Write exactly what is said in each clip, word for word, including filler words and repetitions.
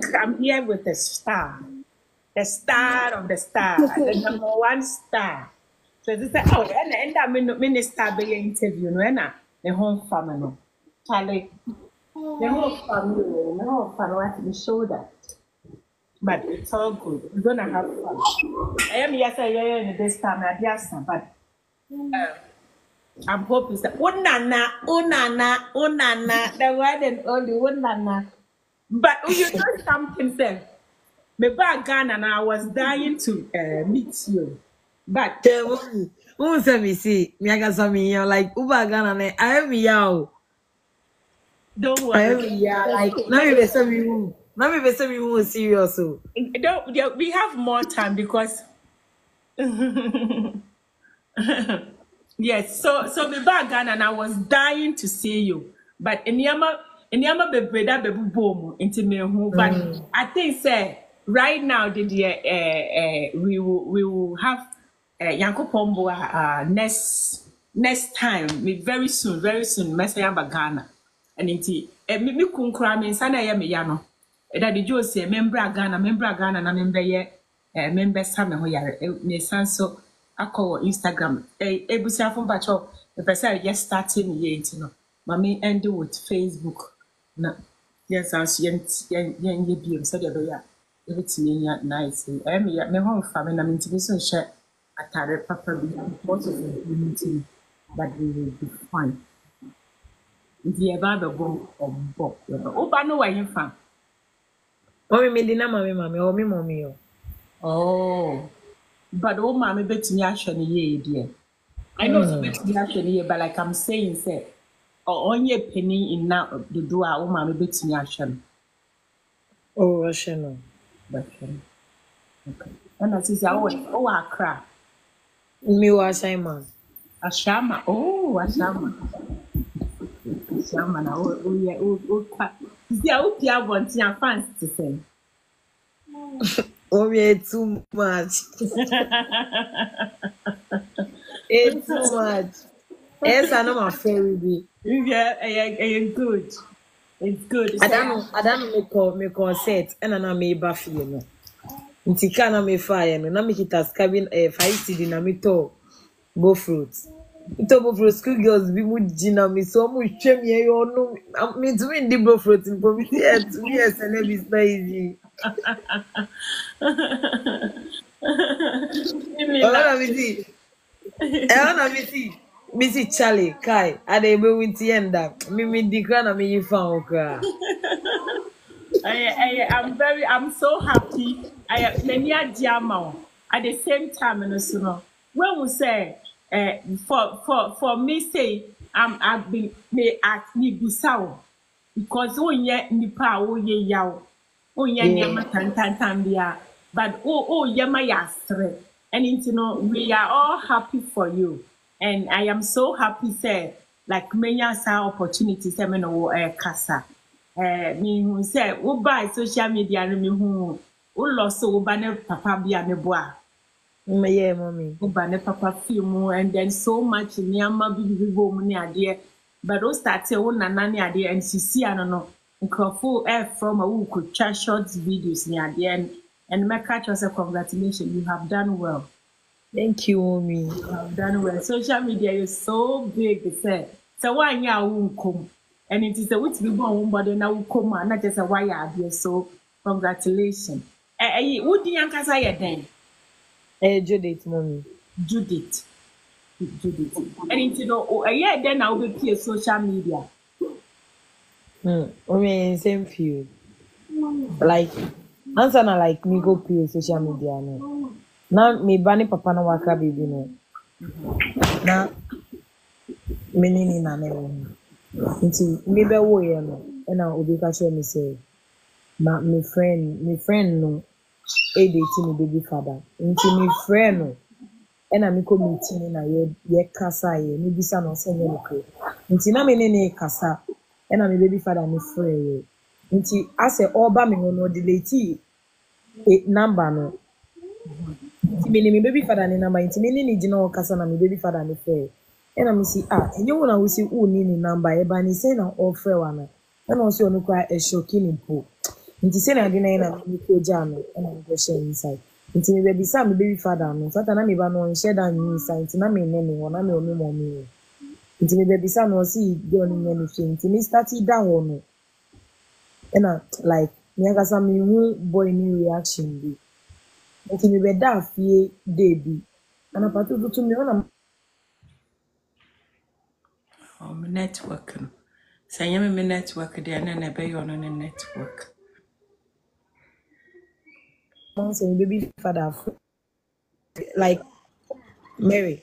I'm here with a star. The star of the star. The number one star. So they say, oh, and and that minister be interview no na the whole family no. Charlie, the whole family, the whole family to show that. But it's all good. We're gonna have fun. I am yes, I am this time at Yasa, but uh, I'm hoping that Unana, Unana, Unana, the one and only Unana. But you know something, sir. Me back Ghana and I was dying to uh, meet you. But who say me see me I got some here like Uber Ghana I am here. Don't worry. I am here like now me say me who. Now me say me who serious so. Don't we have more time because yes, so so me back Ghana and I was dying to see you. But in Yama in Yama be breda be boom into me who but mm. I think say right now the uh, uh, we will we will have uh, Yanko Pombo uh, next next time very soon very soon Messiah Ghana and inti me me kunkura me sana ya me ya no that the Joe say member Ghana member Ghana na member ye member Sam ho yare me sanso akọ Instagram eh ebusia fo bacho the person just starting ye inti no mami end with Facebook na yes as yen yen yen ye bi so de do ya everything ya nice eh me me home family na me nti so share atare papa bi most of the community but we will be fine the eba be bon ombo oba no wa yin fa mommy me dina mami mami o mi mommy yo oh but o mami betimi ahwe ne ye die I know so betimi ahwe ne ye but like I'm saying say onye penny in now the do a o mami betimi ahwe oh ahwe no okay and as is our oh Accra mi wa Simon Ashama oh Ashama Ashama na o o ye o o kwa see how pia bontia fans to say oh me too much it's too much yes I know my favorite be yeah eh good it's good I don't know I don't know me call me concert and na me ba fie no nti kana me fire no na me kita cabin eh five C D na me to go fruits ito go fruits school girls bi mu gina me so mu hwem ye yo no me to me ndi go fruits in community eh to me eh na be easy Ona me see eh ona me see me see Charlie kai ade be winti enda me me di kra na me yi fa okra I, I, I'm very, I'm so happy. I am at the same time, and you know, when we say, uh, for for for me say, I'm I've been me at me bisao because oh yeah nipa oh yeah yaw oh yeah nyama tan tan tan bia but oh oh yeah my yasre and you know we are all happy for you and I am so happy say like many opportunities say me no uh, kasa. Eh, me who say, "Who buy social media?" Me who, who lost so buy ne papa be a boa. Yeah, mommy. Who buy ne papa film and then so much nyama bi bi go money idea. But those start say who na nani idea and she see ano no. Nkofo eh from a who could try short videos ni idea and and my catch was a congratulations. You have done well. Thank you, mommy. You have done well. Social media is so big. Say so why ya won't come. And it is a which be born, but now we come and not just a wire here. So, congratulations. Eh, eh, what do you say then? Eh, Judith, mommy. Judith. Judith. And it's you know, a year then I will be social media. Hmm. I mean, same field. Like, answer na like me go play social media no. Now me bani papa na waka baby no. Na me nini na ne. Nti me be wo ye no e na obi ka share me say ma me friend me friend no e date me baby father nti me friend no e na me community ni na ye ye kasa ye me bisa no say me ko nti na me ne ne kasa e na me baby father me friend ye nti ase oba me no delete e number no nti me ne me baby father ni number nti me ne ni gina kasa na me baby father me friend and I see ah, and you wanna see who need number, but he say na offer one. And also, no quite a shocking po. Nti say na ade na na me ko ja no e na go share inside. Nti me baby sa me baby father no sata na me ba no share that inside. Nti na me ne me wona me o me mo me. Nti me baby sa no see girl ni me fi nti me start da ho no. E na like me aka sa me hu boy ni reaction bi. Nti me be da fie dey bi. Ana patu tutu me ona Oh, my network. Say I'm my network there and I be on a network. mom say me baby father like Mary.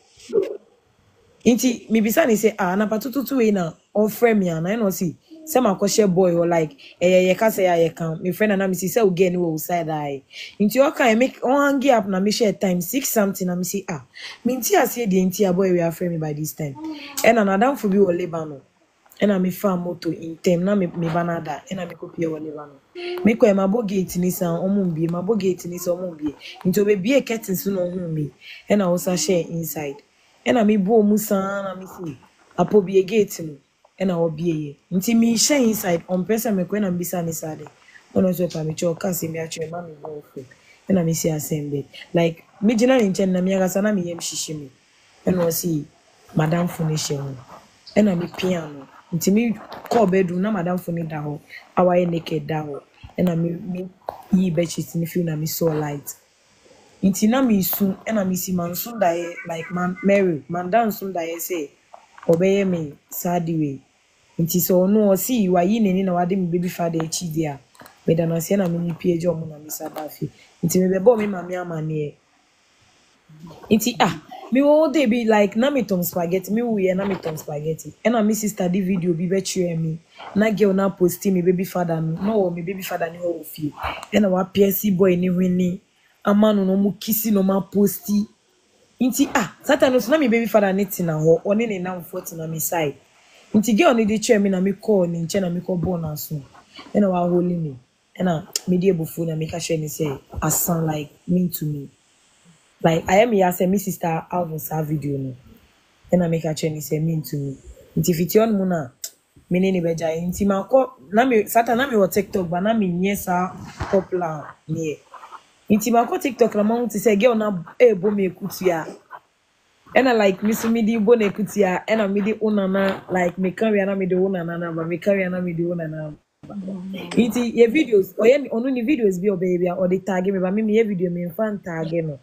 Inti mi bisa ni say ah na patututu we na on friend me na no see say ma ko share boy or like eh ye ka say ya kan me friend na me see say we get ni we side eye inti o kan make on hang up na me share time six something na me say ah me inti ase de inti a boy we are friend me by this time and another for be o Lebanon and I me farm moto in tem na me me banada and I me ko pie o Lebanon me ko e ma bo gate ni san o mu bi ma bo gate ni san o mu bi inti o be bie curtains no hu me and I also share inside. And I me bo musa na me see apo bi gate no and I obie ye nti me share inside on person me ko na bisa ni sade ono so pa me cho ka se me atwe ma me bo fo and I me see assemble like me gina ni chen na me aga sana me yem shishi me and I see madam furniture no and I me piano nti me call bedroom na madam furniture da ho awaye naked da ho and I me me yi be chi ni feel na me so light. Inti na mi su ena mi si man su da like man Mary man dan su da say obeye me sadi we inti so no o si wa yi neni na wade mi baby father echi dia me da na se na mi pie jo mo na mi sabafi inti me bebo me mami amane inti ah me wo dey be like na me tom spaghetti me we na me tom spaghetti ena mi sister di video bi be tue me na girl na posti me baby father no me baby father ni ho fi ena wa P S C boy ni hwini amano no mu kisi no ma posti inti ah satan no na me baby father neti na ho oni ne na forty na me side inti girl ni dey tue me na me call ni nche na me call born aso ena wa holy me ena me dey bufu na me ka share ni say asan like mean to me like I am here say me sister Alvin sa video no ena me ka share ni say mean to me inti fition mu na me ne ni beja inti ma ko na me satan na me wo TikTok ba na me nye sa popular ni inti ma ko TikTok na mo ti say girl na e bo me ekutia ena like me so me di bo na ekutia ena me di unana like me carry na me di unana na ba me carry na me di unana inti ye videos o ye onu ni videos bi o baby o dey tag me ba me me ye video me fan tag no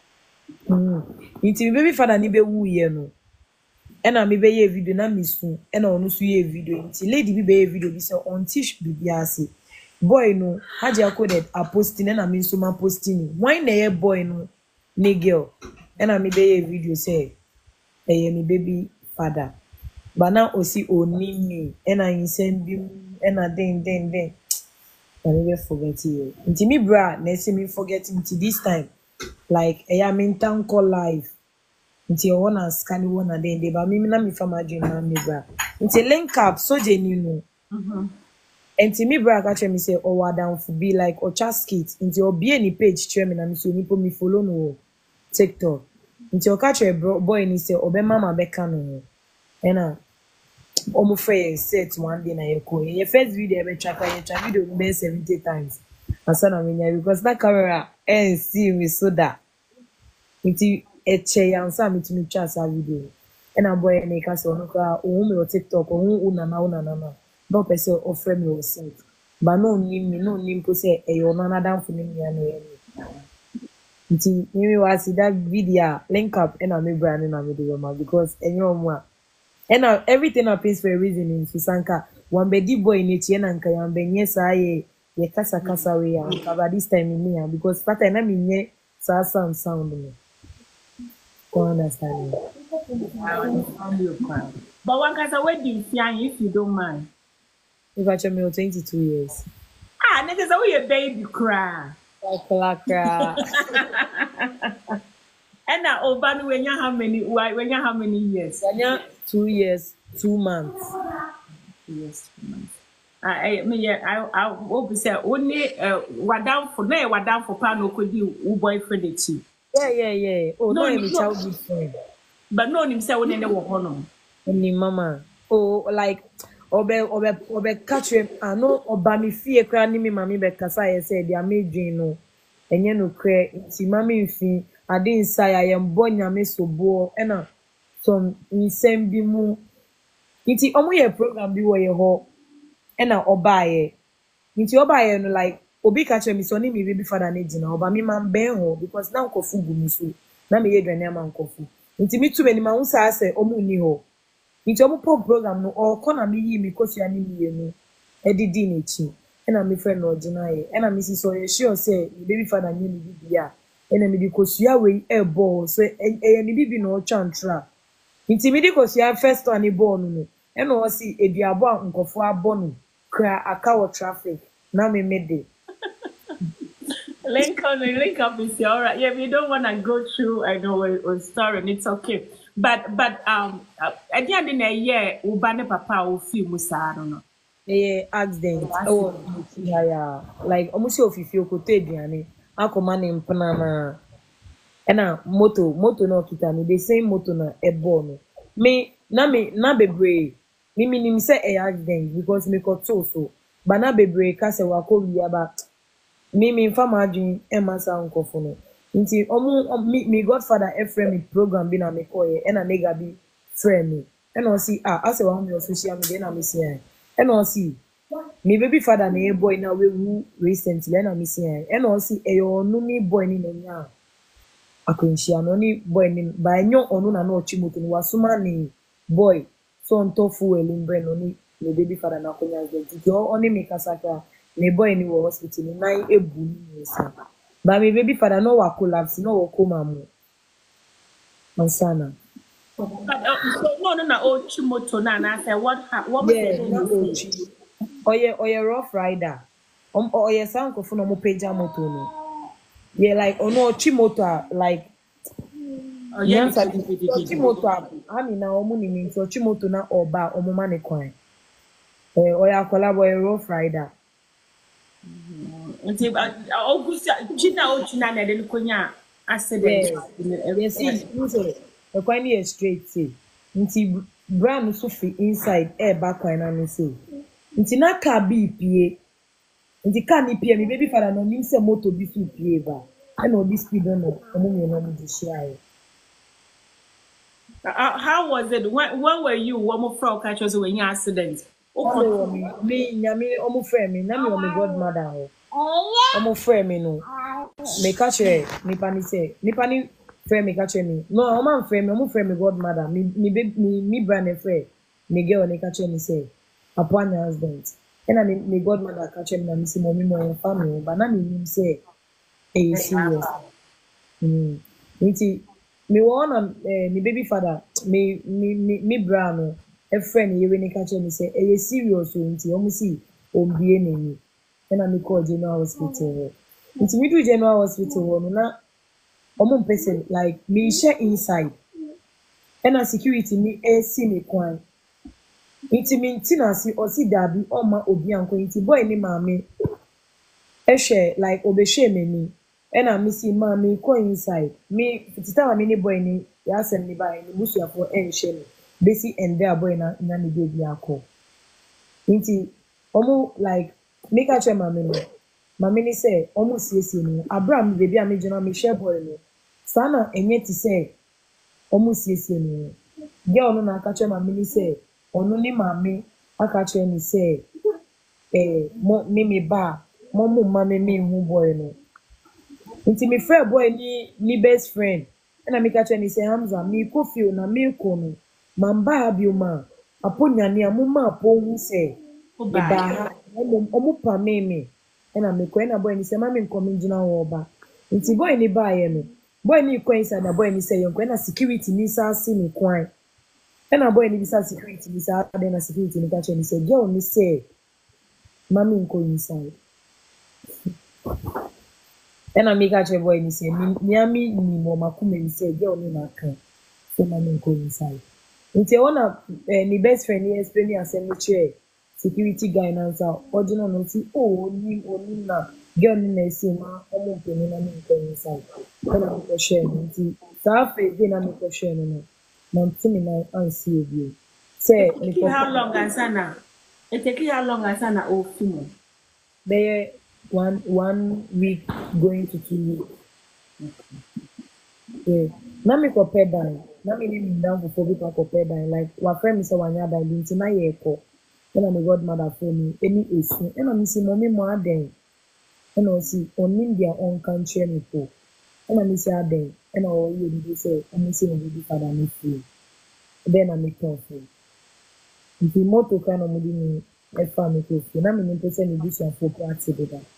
mm inti me baby father ni be wu ye no ena me be ye video na me su ena onu su ye video inti lady bi be ye video bi say on tish bi biase boy no haja coded a posting na me so ma posting why na ye boy no ne girl ena me be ye video say eh me baby father bana osi oni me ena insend bi ena den den den I never forget you nti me bra na say me forget nti this time like eh ya me town call live nti o wanna scan one and then they ba me na me fama dream na me bra nti link up so genuine mhm enti me bra ka me say o wa down for be like o chaskit nti o be any page tell me na me so ni po me follow no TikTok nti o ka boy ni say obe mama be ka no ena o mo fe set one day na ye ko ye first video be track ye track video be seventy times asana me nya because that camera and see me so that nti e che yansa me to me chat sa video ena boy ni ka so no ka o me o TikTok o una na una na na no person offer me o set but no ni me no ni mpo say e yo na na dan fu ni me na ye ni nti me was that video link up ena me brand na me do ma because enyo mo a ena everything happens for a reason in Susanka one bedi boy ni tie na nka yan benye sa ye ye kasa kasa we ya but this time me ya because that time na me nye sa sound sound me don't understand me. I understand your plan. But one kasa we di if you don't mind. If I me twenty-two years. Ah, niggas are we a baby cry. Cry. And now Obanu when you how many when you how many years? When you two years, two months. Two years, two months. I I me I I hope say only uh what down for no what down for pan could you boyfriend it too. Yeah, yeah, yeah. Oh no, no, childhood friend. But no him say when they were hono. Only mama. Oh like obe obe obe catch him ano oba mi fie kra ni mi mami be kasa ye say dia medwin no enye no kre nti mami mfi ade nsa ya ye mbo nyame sobo e na some nsem bi mu nti omo ye program bi wo ye ho e na oba ye nti oba ye no like obi catch me so ni mi baby father na gina oba mi man ben ho because na nkofu gu mi so na me ye dwane ama nkofu nti mi tu me ni ma hu sa ase omo ni ho nti omo pop program no o kona mi yi mi kosua ni mi enu edidi na chi ena mi friend no gina ye ena mi si so ye sure say mi baby father ni mi bibia ena mi di kosua we e ball so e ni bibi no chantra nti mi di kosua first one ball no ena o si eduabo a nkofo abo no kra aka wo traffic na me mede Link on the link up is all right. Yeah, we don't want to go through. I know a, a story, and it's okay. But but um, at the end of the year, ubane papa will feel musa. I don't know. eh accident oh yeah yeah like almost ofifi okoto eduane akoma ne mpana na ena moto moto na okita ni the same moto na ebo no me na me na bebre me minim say e accident because me ko to so ba na bebre ka se wa ko wi aba me me mfa ma adwin e ma sa nkofo no nti omu me godfather Ephraim program bi na me koye ena nega bi friend me ena o si ah ase wa me social media na me see ena o si me baby father na e boy na we wu recently ena me see ena o si e yo no ni boy ni na nya akunshia no ni boy ni ba enyo onu na na ochi moto ni wasuma ni boy so ntofu elimbre no ni me baby father na konya ze jo oni me kasaka me boy ni wo hospital ni nine ebu ni nsa ba me baby father no wa collapse no wo koma mu ansana But uh, so no no no ochi moto na na say what ha- what was yeah na the ochi oye oye rough rider um oye sanko fu no mo peja moto no yeah like ono ochi moto like oh yeah nyansa the bi ochi moto ami na omu ni mi ochi moto na oba omu ma ne kwan eh oya akola boy rough rider nti ogusa china ochi na na de konya accident. yeah yes see you say the kwan is straight say nti brand so fi inside air back kwan na me say nti na car bi pie nti car ni pie me baby father no nim say moto bi fi pie ba e na obi speed no omu me no mo di share Uh, how was it? When, when were you? One more frog catchers when you accident. Ome Okay. wo mi me nyame omu friend me na me o me godmother ho omu friend me no me catch her nipa ni say nipa ni friend me catch me no o man friend me omu friend me godmother me me baby me me brand e friend me girl ni catch me say upon your husband and I me godmother catch me na me say mommy mo en family but na me nim say e serious mm nti me wanna eh, me baby father me me me me bra no e friend ye we ni catch me say e serious o nti omu si ombie nani e na me call general hospital nti me do general hospital no na omo person like me share inside and a security me e si me kwan nti me nti na si o si dabi o ma obi anko nti boy ni maame e hwe like obehwe me ni and I miss him mommy go inside me tita me ni boy ni ya send me by ni busuafo e nhwe me besi and there boy na na ni baby akọ nti omo like make a che mama no mama ni say omo siesie no abraham baby a me jona me share boy no sana enye ti say omo siesie no girl no na ka che mama ni say ono ni mama aka che ni say eh mo me me ba mo mo mama me hu boy no nti me friend boy ni ni best friend na me ka che ni say Hamza me ko feel na me ko no mamba abi o ma aponya ni amuma apo hu say eba omo omo pa me me na me ko na boy ni say ma me nko me gina wo ba nti boy ni ba ye no boy ni ko inside na boy ni say yon ko na security ni sa si ni kwan na boy ni bisa security ni sa ade na security ni ka che ni say girl ni say ma me nko inside ena me ka che boy ni say mi ami ni mo makuma ni say girl ni na kan so ma me nko inside nti ona eh, ni best friend ni explain asem ni che security guy na nsa original no ti oh ni oni na girl ni na say ma omo pe ni na me nko inside ena me ko share nti sa fe dey na me ko share no na nti me na ansi obi say me ko How long, Ansana? It take you how long as an old film? They one one week going to two weeks. Yeah. Na me compare dan. Na me name down for four people compare dan. Like what friend me say one year dan binti na ye ko. Then my godmother for me any esi. And I say mommy mo aden. And I see on their own country me po. And I say aden. And I you be say I say no be father me free. Then I make careful. Nti moto ka na mo di ni e fa me ko free. Na me nimpo say me this one for practice be that.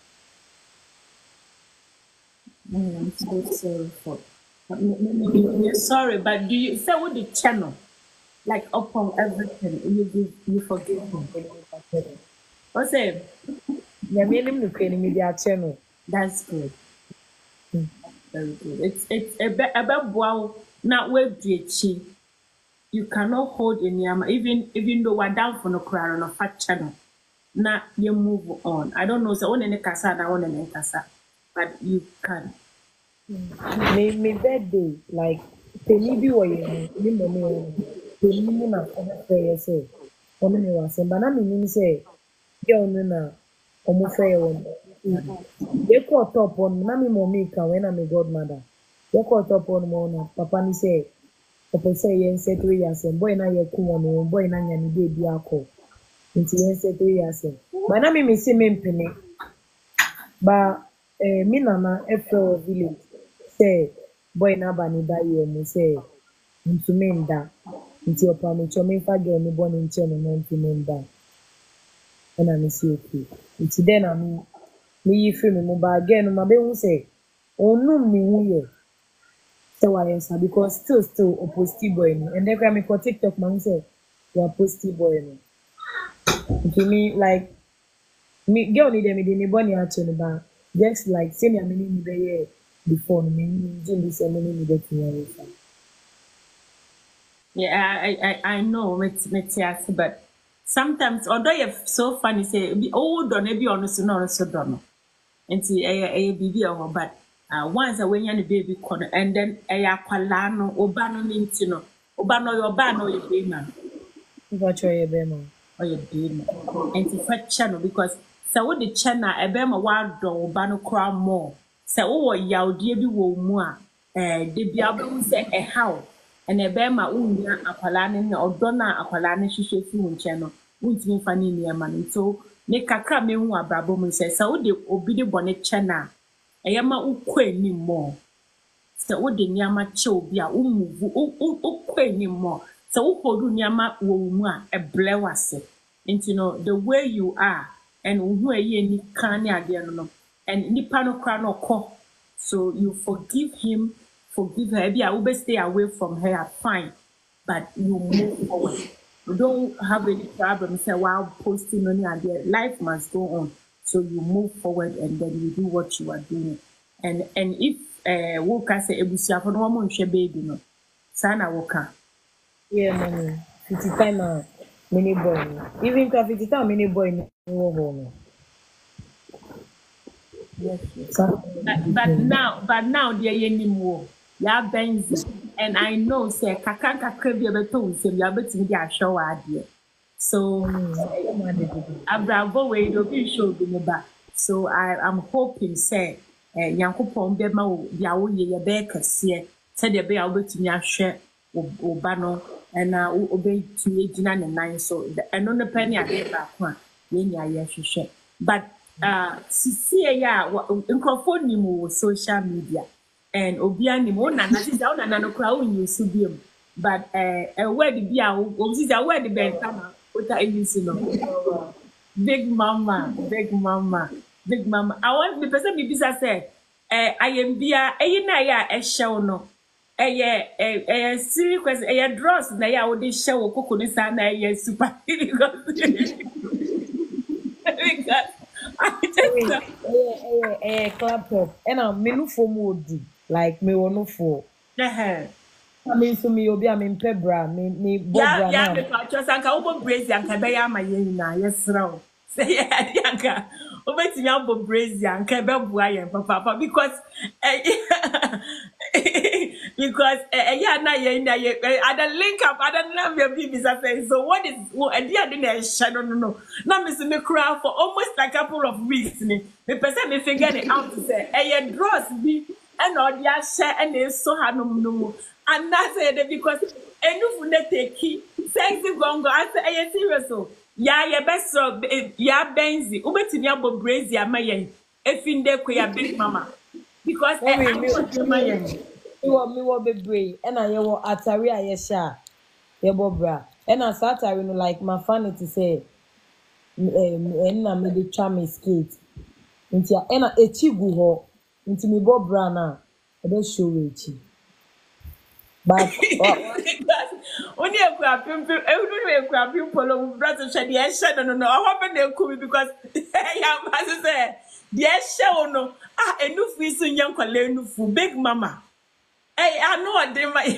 Mm, I'm so sorry for. You're sorry, but do you say with the channel, like upon everything, you give, you forgive him? What's it? Yeah, me nim no kwani me dia channel. That's good. Mm. Very good. It's it's a bit about wow. Now with the you cannot hold in yama even even though we're down for no crowd on a fat channel. Now you move on. I don't know. So on any casa, I want any casa, but you can. Me me birthday like penny bi wo ye ni mo me penny mu na o be fe say ono me wa se ba na me nim say ye ono na o mo fe ye won ye ko top on na me mo me ka when na me godmother ye ko top on mo na papa ni say o pe say ye say three years boy na ye ku won boy na nya ni baby akọ nti ye say three years ba na me me say me mpene ba eh mi nana e fe village say boy na ba ni ba ye mu say ntumi nda nti opa me chomi fa girl ni born in chen no ntumi nda na me see okay nti then na me me yi free me mo ba again ma be hu say onum ni hu ye say why answer because still still opposite boy no and then me for TikTok man say you are posty boy no nti me like me girl ni dem dey me born ya chen ba just like say me me ni be here before me do this and me me get to Yeah, I, I, I know, it's, it's, yes, but sometimes, although you're so funny, say, be old or maybe honest, no, so don't. And see, a a baby or but uh, once a when you're the baby corner, and then a aqualano, obano nintino, obano your ban or your baby, what your bema or your baby, and to fetch channel because so what the channel, a bema wild dog, obano cry more. So, oh, yaw dear be wo more, eh, the biabu say a how. And a bema unya aqualane or donna aqualane she should see channel, won't mean funny near money. So, make a crab me who are brabo says, so the obedient bonnet channel. A yama ukwe ni more. So, what the yama cho be a umu ukwe ni more. So, who do yama woma a blewase. And you know, the way you are, and where ye ni kanya no, and nipano crano ko. So, you forgive him. Forgive her. Maybe I will stay away from her, fine. But you move forward. You don't have any problem. Say, wow, posting money idea. Life must go on. So you move forward and then you do what you are doing. And and if uh woka say ebusia for no mo nhwe baby no. Sana woka. yeah mommy fifty time uh, mini boy no. Even to fifty time mini boy no wo ho no Yes, yes. But, but now, but now there anymore. Yeah, Benzi, and I know say kakanka krebi abeto say you abetimi dey show adie. So Abravo we do be show be ba. So I am hoping say eh Yankopon be ma wo dia wo ye ye be kase say dey be abetimi ahwe oba no na obetimi gina ne nan so eno no pani ade ba ko a ye nya ye hwehwe. But uh sisi ya nkrofo ni mu social media. And Obiani Mona, Nazi down and no crowd you subium. But a word be our is a word bed, what I use no. Big mama, big mama, big mama. I want the person be bisa say, I am bia, a yina a show no. A yeah, a serious a dross, na ya would show coconuts and a super because I just eh clap top and I'm menu for modi. Like me one for. uh-huh. I mean, so me obi I mean pebra me me yeah yeah because just anka obo brazy anka be ya maye na yes raw say yeah anka obeti ya obo brazy anka be bua yen papa because because eh yeah na yeah na yeah at the link up I don't know your babies are saying so what is what a dear didn't shadow no no now miss me cry for almost a couple of weeks me me person me figure it out to say eh yeah draws be and all the share and they so hanum no and that's it because enu fu na take sexy gongo I say eh serious so yeah yeah best so yeah benzi ubetimi abo brazy amaye efinde ko ya big mama because eh, I want my me wo me wo bebre and I wo atari ayesha ye bobra and I atari no like my funny to say and na me dey try me skate nti and echi gu ho nti me bobra na e dey show echi but only a crap pimple every way crap pimple brother said yes no no no I hope they could because yeah as say yes show no ah enu fi so nyan kwale enu fu big mama hey I know what they my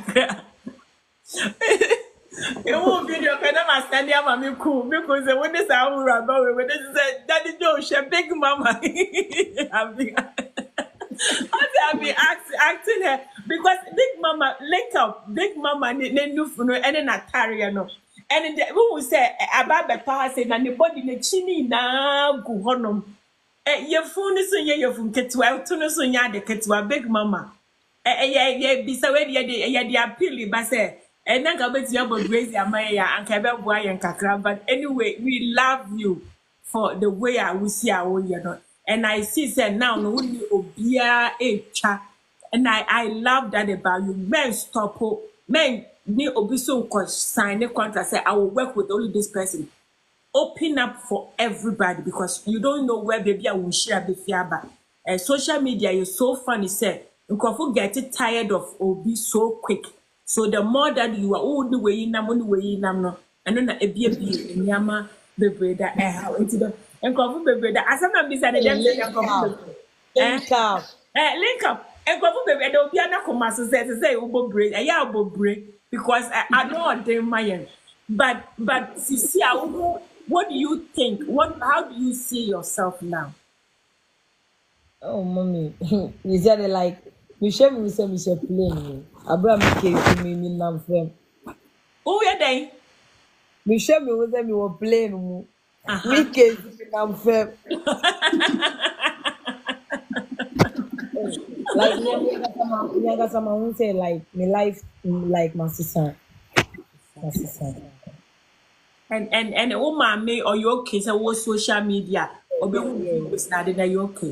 it won't video can I stand here mommy cool because when this I will about when this is daddy Joe she big mama I've been I've been acting acting her because big mama link up big mama ne ne nufu no ene na tare no ene de we say about the power say na ne body ne chini na gu honom eh ye fun so ye ye fun ketwa to no so nya de ketwa big mama eh ye ye bisa we de ye de appeal ba say eh na ga beti abo grace amaya ya anka be boa ye nkakra but anyway we love you for the way I will see our you know and I see say now no we obia e cha and I I love that about you men stop men ni obiso ko sign a contract say I will work with only this person open up for everybody because you don't know where baby I will share the fiaba and social media is so funny say you get tired of obi so quick so the more that you are all the way in na money way in no and then a be a be nyama bebre da eh how into the and coffee bebre da asama be say dem say link up eh link up and coffee bebre da obi na come so say say ubo bre eh ya ubo bre because I don't dey my but but sisi awu what do you think what how do you see yourself now? Oh mommy you said it like me share me say me share plane Abraham ke me me nam frem oh yeah dey me share me say me wo plane mu me ke nam frem like me got some say like me life like my sister my sister and and and oh mommy or your kids or social media or be it's not that you okay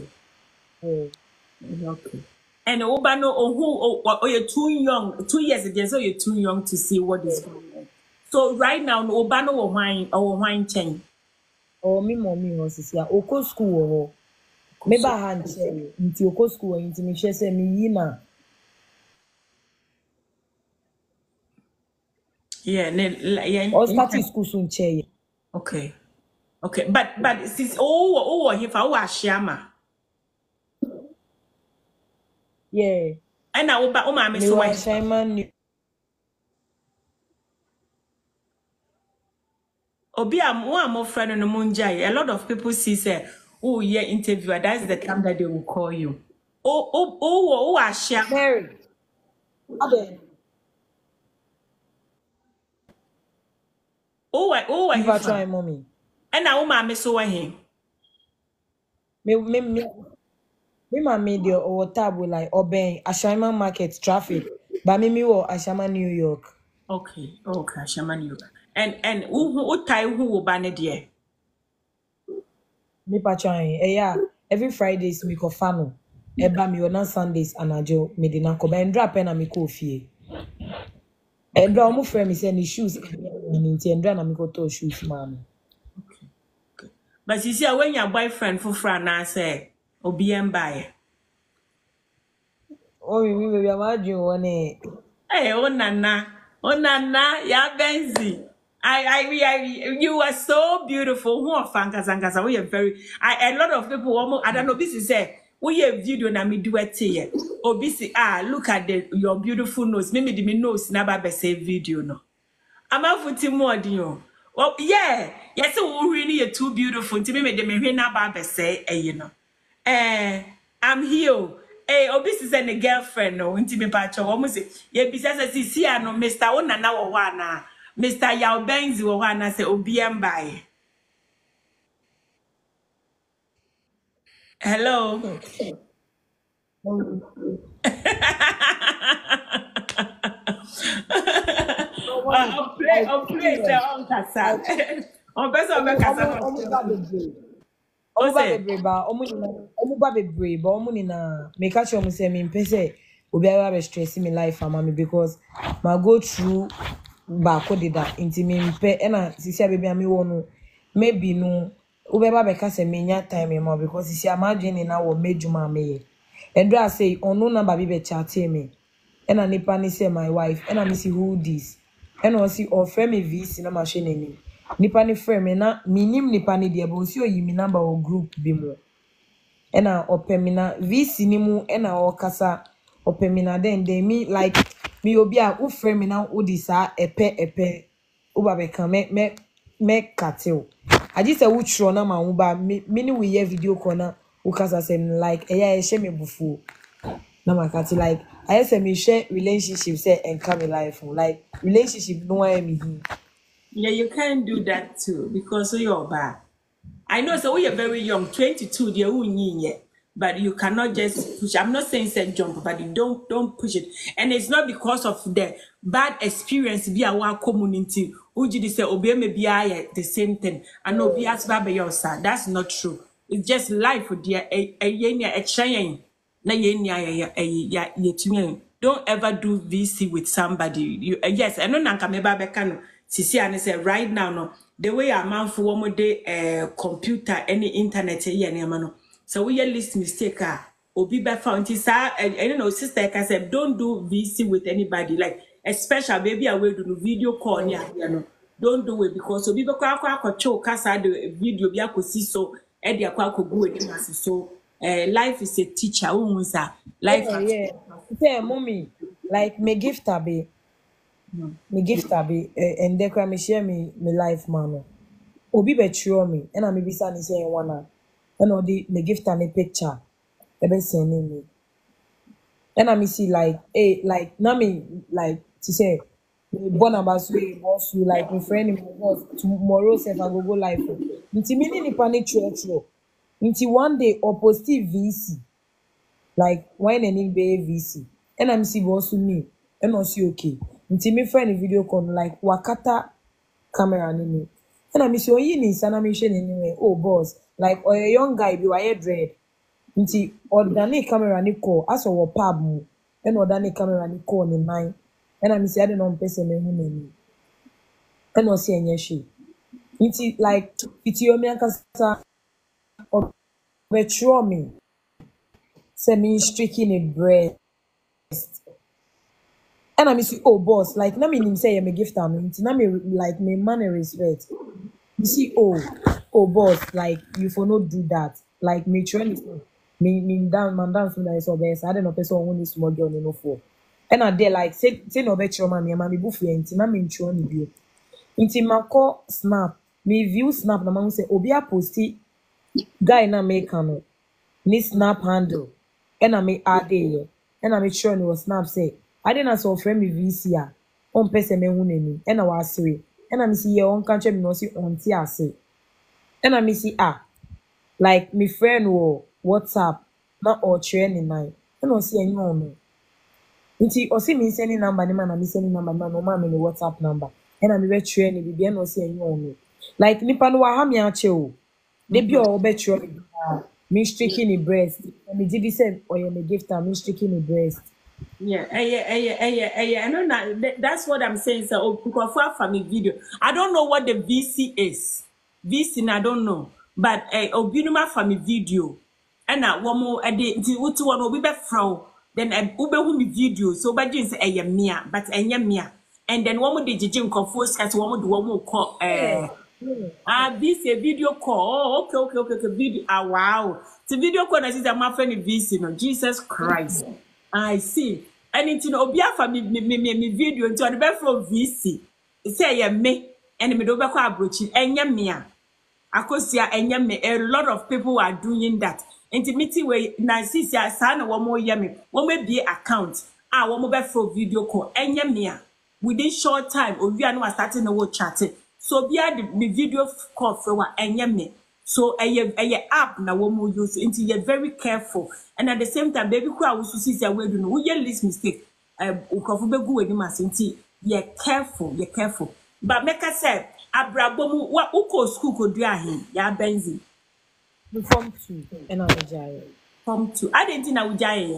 okay and Obano or who or you're too young, two years ago, so you're too young to see what is going on. So right now, Obano or wine or wine chain. Oh, me, mommy, was this year. Oko school, maybe I had into Oko school, into me, she said, me, yina. Yeah, yeah. Or starting school soon, chair. Okay, okay, but but since oh oh, if I was shama. Yeah. And now, but oh, my so I Obi am one more friend on the Munjai. A lot of people see say, oh yeah, interviewer. That's the time that they will call you. Oh oh oh oh, I share. Mary. Okay. Oh I oh I. You try, mommy. And now, my so I him. Me me me. Me my media or table like Oben Ashaiman Market traffic. But me me wo Ashaiman New York. Okay, okay, Ashaiman New York. And and who who time who will ban it there? Me patron eh yeah. Every Fridays me ko fano. Eba me on Sundays anajo me di na ko ben drop na me ko fie. E do mo frame me say ni shoes ni nti endra na me ko to shoes man. Okay. Okay. But you see when your boyfriend for friend na say Obi Mbaye. Oh, we baby, I'm arguing one. Hey, oh nana, oh nana, ya Benzi. I, I, I, you are so beautiful. Who are fankas and kasa? We are very. I, a lot of people almost. I don't know. This is say we have video na me do it here. Oh, busy. Ah, look at the your beautiful nose. Maybe the me nose never be say video no. I'm a footy more dio. Oh yeah, yes. So we really are too beautiful. To me, me the me na ba be say eh you know. Eh, I'm here. Hey, obisi say ne girlfriend no nti me pa cho wo mo say ye bisa say si si ano Mister Onana wo ho ana Mister Yao Benzi wo ho ana say obi embaye. Hello. I'll play, I'll play the on casa. On person on casa. Omuba bebree ba omu ni na omuba bebree ba omu ni na make sure omu say me mpese obi ara be stress me life ama me because ma go through ba ko dida inti me mpe e na sisi abebi ami wo no maybe no obi ba be ka say me nya time ma because sisi amadwene na wo medjuma me e do I say onu number bi be chat me e na nipa ni say my wife e na me see who this e na o see offer me vc na ma hwe nani nipa ni frame me na minim nipa ni de bo si oyi mi number o group bi mo e na opemina vc ni mu e na o kasa opemina den den me like me obi a wo frame me na wo di sa epe epe wo ba be kan me me me kateo aji se wo tro na ma wo ba me ni we hear video call na wo kasa sem like e ya e she me bufu na ma kati like I say me share relationship say enka me life like relationship no one me hi. Yeah, you can't do that too because you're bad. I know, so we are very young, twenty-two, they're yet, but you cannot just push. I'm not saying say jump, but you don't don't push it. And it's not because of the bad experience be our community. Who did say obey me be the same thing? And no be as bad yourself. That's not true. It's just life for dear a a a chain. Na yenya ya ya don't ever do V C with somebody. You uh, yes, I know nanka meba bekano. Sisi ane say right now no the way a man for one day uh computer any internet here near no. So we list mistake ah obi be found sa I don't know sister I said don't do V C with anybody like especially baby away do no video call near you know. Don't do it because obi be kwa kwa kwa cho kasa the video bi akosi so e de akwa akogu edi masi so uh, life is a teacher. Life Yeah, yeah. Yeah, mommy. Like me gift abi. Mm. Me gift abi uh, and then me share me me life man. Obi be trio me. And I me bisa ni say wanna. And all the me gift and a picture. Ebe send me. And I me see like eh like na me like to say me born about way boss you like my friend my boss tomorrow self I go go life. Nti me ni ni panic trio trio. Nti one day opposite V C. Like when any be V C and I'm see boss me and not see okay until me friend video call like wakata camera ni me and I'm see oyi ni sana me share anyway oh boss like or a young guy be wire dread until ordinary camera ni call as or pub mu and ordinary camera ni call ni nine and I'm see I don't know person me hu me and not see any she until like it's your me ankasa or betray me say me streaking a breast. And I see, oh boss, like na me him say me gift am, na me like me manner respect. You see, oh, oh boss, like you for not do that. Like me trying me me down man down from that so best. I don't know person who need small girl no for. And I dey like say say no bet your man, me man me buff enti na me ntro ni bio. Enti mako snap, me view snap na man say obi a posti guy na make no. Ni snap handle. And I me add here. And I make sure no snap say I didn't so friend me V C a on person me hu nani and I was say and I me see here on country me no see on ti ase and I me see ah like me friend wo WhatsApp na or training nine and I see any on nti o see me sending number ni man na me sending number na no man me WhatsApp number and I me be training bi and I see any on like nipa no wa ha me ache o de bi o be training me streaking the breast and me did say or you me gift am me streaking the breast. Yeah, eh, yeah, eh, yeah, eh, yeah, eh, yeah. I know that, that's what I'm saying. So, oh, because for family video, I don't know what the V C is. V C, I don't know. But eh, obinuma family video, and now one more a day. The what one will be from then a ube who me video. So, but just a mia, but a mia, and then one more the jim confused as one more do one more call. Eh, ah, this a video call. Oh, okay, okay, okay, okay. Video. Ah, wow. The video call is a my friend V C. No, Jesus Christ. I see. And it's no Obiafa me me me me video into the best from V C. Say ya me and me do back approach enya me a. Akosia enya me a lot of people are doing that. intimity we na sisi asa na wo mo ye me wo me bie account ah wo mo be for video call enye me a within short time owi anu starting na wo chat so bia the video call for wa enye me so eye eye app na wo mo use into you very careful and at the same time baby ku a wo so sisi a we do no wo ye list mistake eh ukofo be gu we ni masenti ye careful ye careful but make us say abrabo mu wa uko school ko do ahe ya benzi Form two and I was jaya. Form two I didn't know we jaya.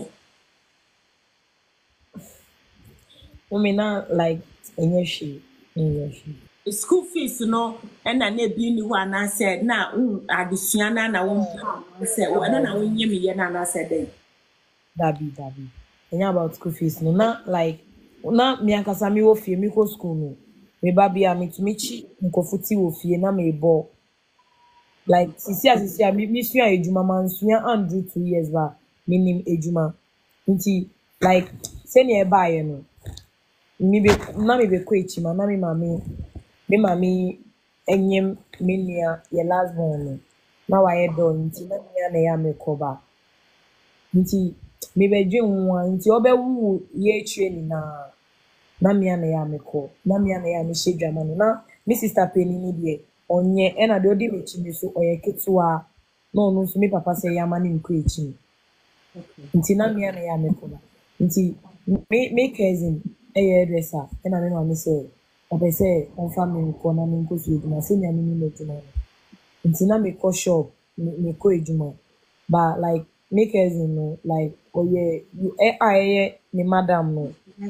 We not like in your she in your she. School fees no and I never be new one I said na um addition na one said well na we nye me na said then. Dabi dabi. And about school fees no not like na me akasa mi wo fie mi ko school no. Me ba bia me to me chi nkofuti wo fie na me bo. Like sisi asisi a mi sua ejuma man sua andrew two years ba minim ejuma nti like send e ba ye no mi be na mi be ko echima na mi mami me mami enyem me nua ye last born no na wa ye do nti na nua na ya me ko ba nti mi be dwe nwa nti obe wu ye tue ni na na mi na ya me ko na mi na ya me shedwa no na mi sister penny ni de onye ena de odi mechi so oye ketua no no so me papa say yama ni nko echi nti na me na ya me koba nti me me cousin eye dresser ena me mama say papa say on family ko na me nko so eduma say nya me ni meduma nti na me ko shop me ko eduma but like me cousin no like oye e aye ni madam no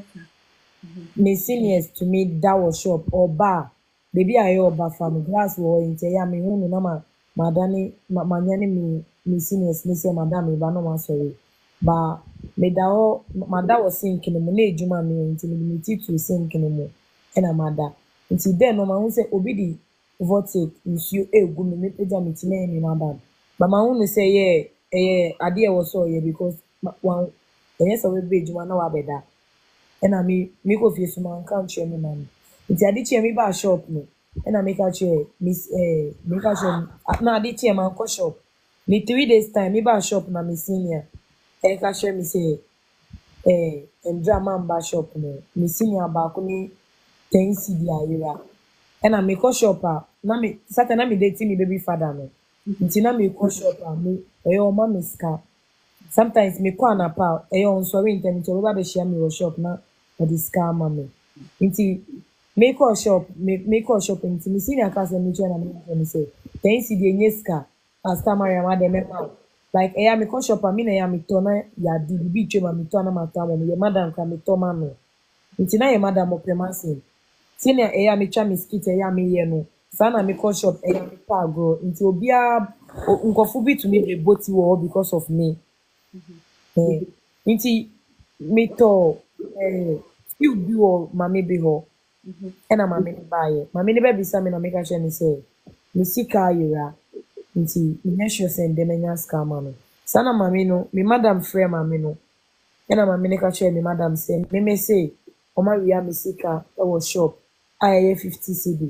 me seniors to me that was shop or bar baby ayo ba fam glass wo inte ya me hunu na ma madani manyane mi mi seniors ni say madam e ba no ma sorry ba me da o mada wo sink ni mo na ejuma mi inte mi mi titu sink ni mo e na mada nti den no ma hu say obi di vote nsuo egu mi me peja mi ti na ni madam ba ma hu say ye eh ade e wo so ye because wan enya so we be ejuma na wa beda e na mi mi ko fie so man kan che mi man nti ade che mi ba shop no e na make a che miss eh make a shop na ade che man ko shop ni three days time mi ba shop na mi senior e ka che mi say eh endra man ba shop no mi senior ba ko ni ten cedi ayira e na me ko shop a na me sata na me date mi baby father no nti na me ko shop a me e o ma me ska sometimes me ko anapa e o nso we intend to ba be share me wo shop na for the ska ma me nti make a shop make make a shop nti me senior class me try na me say ten cedi enyeska pastor Mariam ade me ma like e ya me ko shop a me na ya me to na ya di bi twa ma me to na ma to ma me madam ka me to ma no nti na ye madam o premansin senior e ya me twa me skit e ya me ye no sa na me ko shop e ya me pa go nti obia nkofu bi to me be boti wo because of me eh nti me to eh you bi wo mama bi ho ena mama ni baye mama ni be bisa me na make sure ni say me sika yira nti me sure say dem nya scam no sana mama no me madam frame mama no ena mama ni ka sure me madam say me me say o ma wi me sika e wo shop aye fifty cedi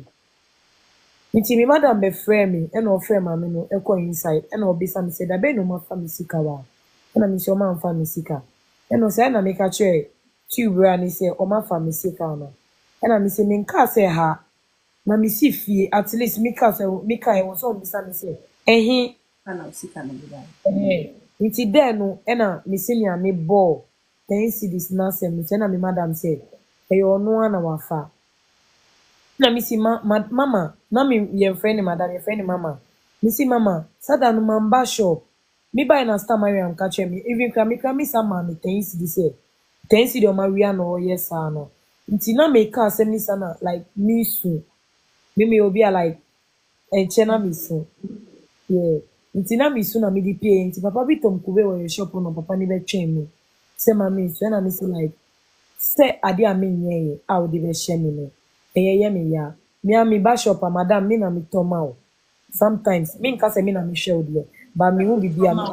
nti me madam be frame me ena o frame mama no e ko inside ena o bisa me say da be no ma fa me sika wa ena me say o ma fa me sika ena o say na me ka sure tube ani say o ma fa me sika no ena me say me nka say ha na me si fie at least me ka say me ka e wo so bisa me say ehin Ana sika na bi dai. eh nti den no ena me senior me ball ten cedis na say me say na me madam say e yo no ana wafa na me si ma, ma, mama na me ye friend madam ye friend mama me si mama sada no mamba shop me buy na star Mariam ka che me even ka me ka me sama me ten cedis say ten cedis o ma wi ano yes ano nti na me ka say me sana like me su me me obi a like en chena me su yeah nti na me su na me di pay nti papa bi tom kube wo your shop no papa ni be twen me say mama so na me say like say ade a me nye a wo di be share me no eye ye me ya me a me ba shop a madam me na me toma o sometimes me nka say me na me share o but me won bibia me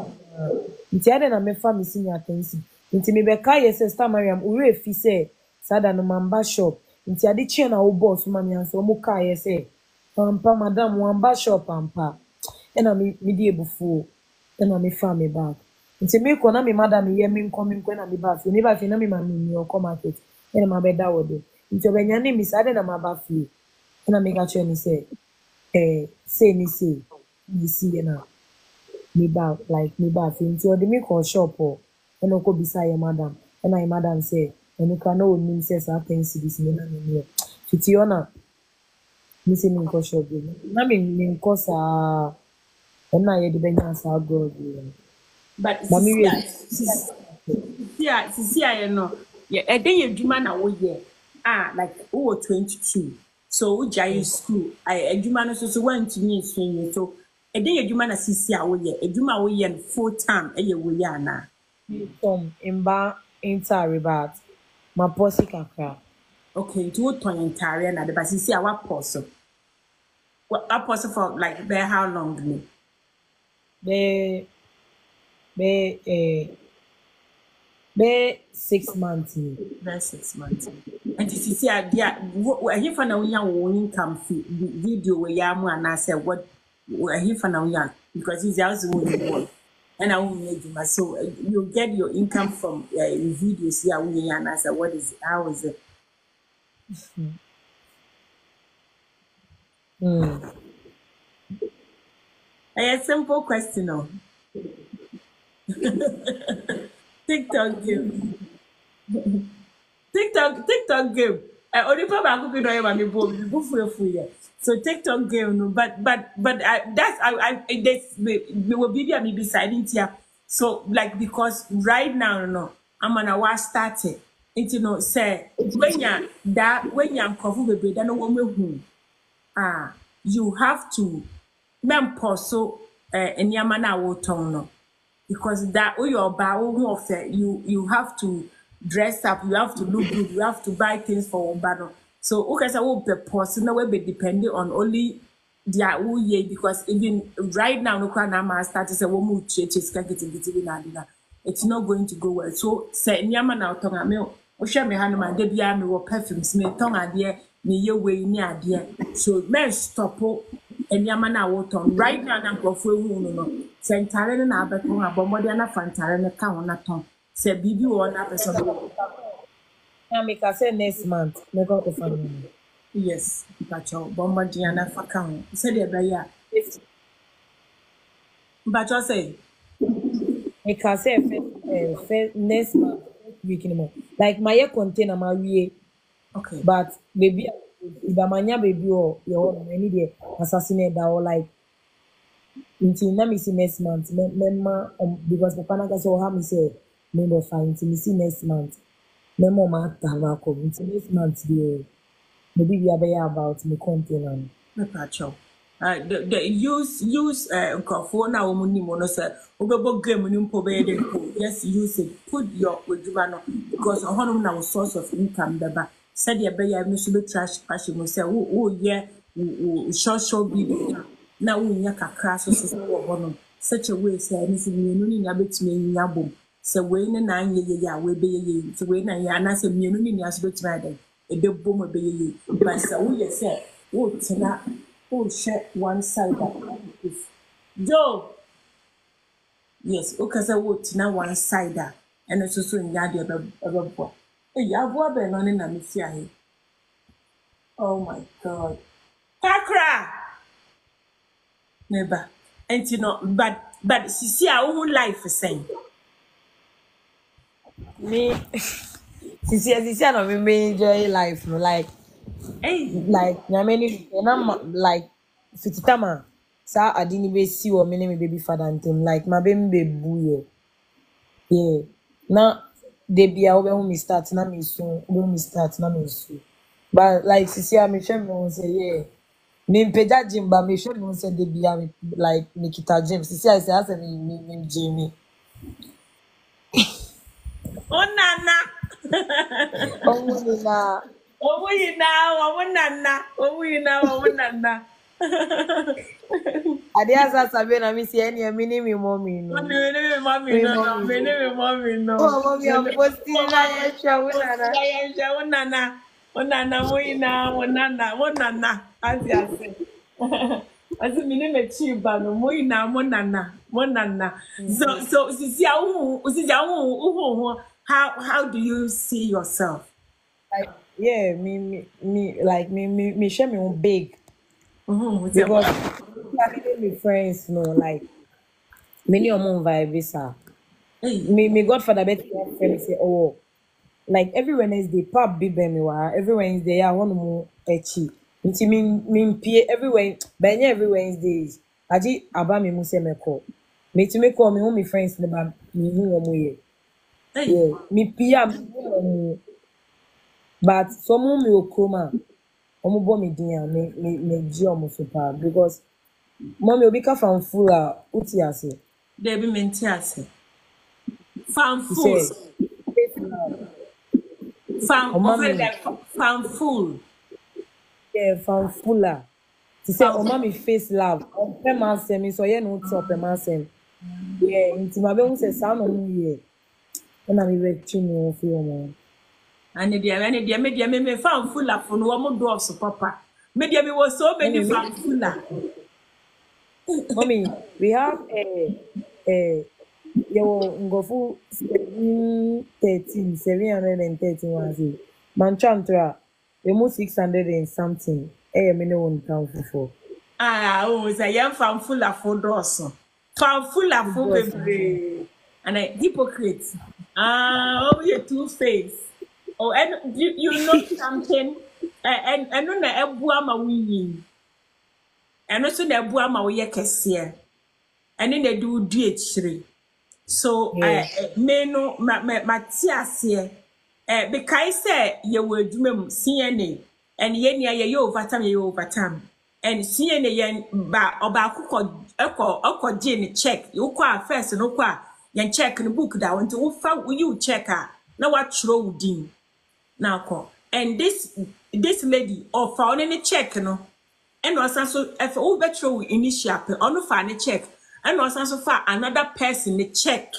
nti ade na me fa me senior attention nti me be ka yes Star Mariam o we fi say sada no mamba shop nti ade che na wo boss ma me anso mo ka yes say pampa madam wamba shop pampa ena me me di ebufu ɛna mefa me bag nti mekɔ na me madam yɛ me nkɔ me nkɔ na me ba fie me ba fie na me ma me ni ɔkɔ market ɛna ma bɛda wɔ do nti ɔbɛnya ne mi saa de na ma ba fie ɛna meka kyerɛ ne sɛ eh say ni say ni see na me ba like me ba fie nti ɔde me kɔ shop ɔ ɛna ɔkɔ bisa yɛ madam ɛna yɛ madam sɛ ɛno kra na ɔnim sɛ saa ten cedis ne na ne ne fiti ɔna me say me nkɔ shop bi na me me nkɔ saa ɛna yɛ de bɛnya saa god bi But na me wie yeah, sisi I know. Yeah, a day you demand na wo year. Ah, like oh twenty-two. So we jai school. I a demand so so went to me swing. So a day you demand na sisi a wo year. A demand wo year full time. A year wo year na. Tom imba inter ma posi kakra. Okay, to what ton entire na the but sisi a what pause. What a pause for like there how long me? Be be eh be six months ni. Be six months. And sisi a dia he fa na wo nya wo income fee video we ya mu ana say what he fa na wo nya because he's also one. And I will make you so you get your income from uh, videos here. We and I said, what is it? How is it? Mm. A simple question, no. TikTok game. TikTok TikTok game. Uh, only probably I could know about me both. So TikTok game, no, but but but I, that's I I this we will be there maybe deciding here. So like because right now no, I'm on a war started. It you know say when you that when you coffee baby, then no one ah you have to mem so uh in your man no because that way your bow you you have to dress up, you have to look good, you have to buy things for one. So okay, so the person will be depending on only their way because even right now, no can I'm start to say we move churches can get it's not going to go well. So say nyama na otonga me o hwe me hanu ma de bia me wo perfumes me tonga de me ye we ni ade. So men stop nyama na wo ton right now na nkofo ehu no no. Say ntare na abeton abomode na fantare ne ka wona ton. Say bibi wo na person I make I say next month. Me go to family. Yes, Bacho, Bombardier and Fakang. Said the Baya. Bacho say, Make I say uh, next month week anymore. Like my year container my way. Okay. But baby, if I'm a baby or your any day assassinate that or like. Until now, me see next month. Me, me ma um, because the panaga so how me say me be fine. Until me see next month. Me mo ma have come until next month. The maybe we are there about me container. Me Bacho. Uh, the, the use use uh phone now money mono say obebo game ni mpo be dey go yes use it put your ojuma no because honum na source of income beba said ye be ya me so be trash cash mo say wo wo ye short short video na wo nya kakra so so wo honum such a way say ni si mienu ni nya betime nya bom say we ni na anye ye ya we be ye so we na ya na say mienu ni nya so betime adan e be bom be ye but say wo ye say wo tina oh, share one side. Joe. Yes, okay, so what now one side and it's also in Yadi of boy. Hey, I've been on in a Missy. Oh my god. Kakra! Never. And you know, but but she see our own life is saying. Me, she see, she see, no, me enjoy life, no, like. Hey, like nyameni na like fititama sa adini be si wo me ne me baby father ntem like my baby be buye yeah na de bia wo be hu me start na me so wo me start na me so but like sisi a me hwe me say yeah me mpeda gym ba me hwe me say de bia me like me kita gym sisi a say asa me me gym oh nana oh nana oh we now oh nana oh we now oh nana Adia sa sabe na mi si eni e mini mi mommy no. Me me mommy no, me me mommy no. Oh mommy am posting na ye sha wona. Ya ya wona na. Wona na mo ina, wona na, wona na. Asi asi. As a minimum cheap, but no more na more nana, more nana. So, so, Sisi, Sisi, how, how do you see yourself? Like, yeah, me, me, me, like me, me, me share me own big Mm-hmm. because having me friends, no, like many of them vibe visa. Hey, Me, me Godfather bet me say, oh, like every Wednesday, pub be be me wa. Every Wednesday, I want more echi. Nti me, me pie every Wednesday, but every Wednesdays. Aji aba me mu se me call. Me to me call me home me friends ne ba me hu omo ye. hey, Yeah, me pie am omo. But some me okoma. Omo bo me din a me me me ji omo so pa because mommy obi ka fan full a uti ase. they be maintained. Found He full, said, found "Oma over me, there, found full, yeah, fan full a." He said, found. "Oma me face love." Ope man say me so ye no ti ope man say. Yeah, inti ma be hu say sa no mu ye. Na me be twi me o fi omo. And the and the me the me me found full of no one doors papa. Me the me was so many Mommy, me, found full. mommy, we have a a yo ngofu seven thirteen, seven hundred and thirteen one say. Man chantra, we mu six hundred and something. Eh, me no one count for. Ah, oh, say yam found full of four doors. Found full of four Boss. baby. And a hypocrite. Ah, oh, you two face. Oh, and you, you know something. And and no na ebu ama winning. And also na ebu ama we kese. And then they do do it three. So Yeah. uh, me no ma ma matiase eh because say ye were adwuma C N A and ye nia ye overtime ye overtime and C N A ye ba oba akọ ekọ ekọ gin check you kwa first no kwa ye check no book da want to fa you check a na what throw within na ko and this this lady or fa on any check no and was also if we betro initial pe on fa any check and was also for another person the check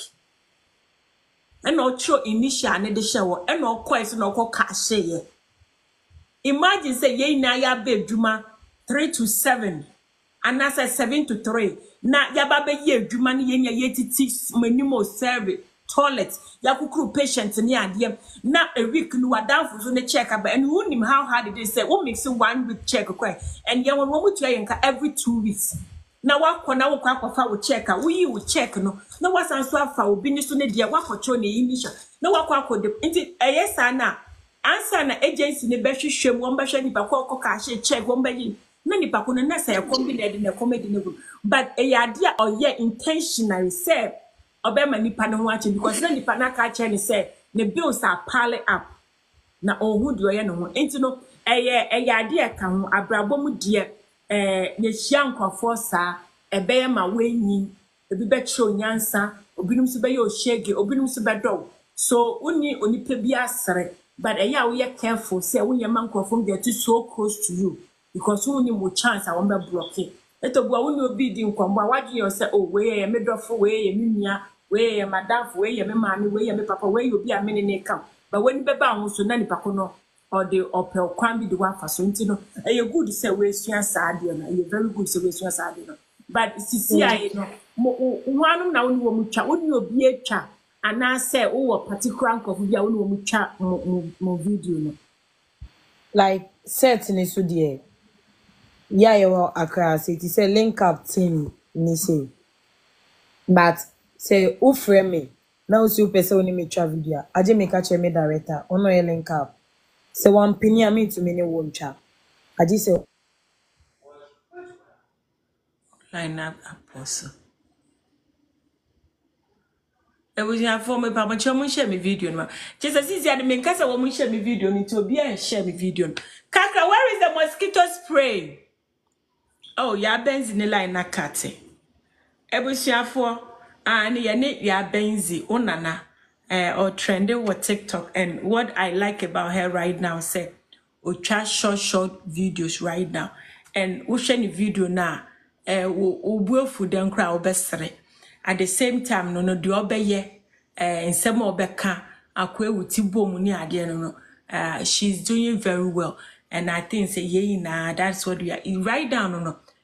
and not show initial and the show and no question no call cash ye. Imagine say ye na ya beduma three to seven and I say seven to three. Na ya ba be ye dwuma ne ye nya ye titi manimo service toilet ya kukuru patient ni ade na a week no wadanfo so ne check aba and who nim how hard it is say we mix one week check kwa and ye won wo mutua yenka every two weeks. Na wakọ na wakọ akọfa wo check a wo yi wo check no na wasan so afa obi ni so ne dia wakọcho ne inisha na wakọ akọde nti eye sa na ansa na agency ne behwehwem wo behwe nipa ko ko ka hye check wo beyi na nipa ko na sa combined na comedy ne go but eye ade a oye intentionally say obema nipa ne ho ache because na nipa na ka che ne say ne bills are piling up na ohun de oye ne ho nti no eye eye ade e ka ho abrabom de eh ne hia nkofo sa ebe ma wenyi ebi betro nyansa obinum so be ye oshege obinum so be do so uni onipa bi asere but eya we careful say when your man nkofo get so close to you because uni mo chance a won be block it eto bua uni obi di nkombo awadwe you say oh we ye me dofo we ye me nua we ye madam we ye me maami we ye me papa we ye obi a me ne kam but when be ba ho so na nipa ko no or the opel kwan bi de wa fa so nti no e ye good say we sua saade na e very good say we sua saade no but sisi aye no mo wanum na woni wo mu twa woni obi atwa ana say wo particular nkofu bia woni wo mu twa mo video no Like set ni so there. Yeah, you will Accra say it say link up team ni say. But say who frame me. Now see you person only me try video. Aje make a me director. Ono ye link up. Say one penny me to me ne won cha. Aje say line up apostle e was ya for me papa chamo share me video no Jesus sisi ade me nkasa wo mo share me video ni to obi a share me video no kaka where is the mosquito spray oh ya benzi ne line na kate ebusiafo and ye ne ya benzi onana eh or trending with TikTok and what I like about her right now say o try short short videos right now and wo share the video na eh wo obuafu den kra obesere at the same time no no de obeye eh nsem obeka akwa wuti bom ni ade no no uh, she's doing very well and I think say ye na that's what we are right down no no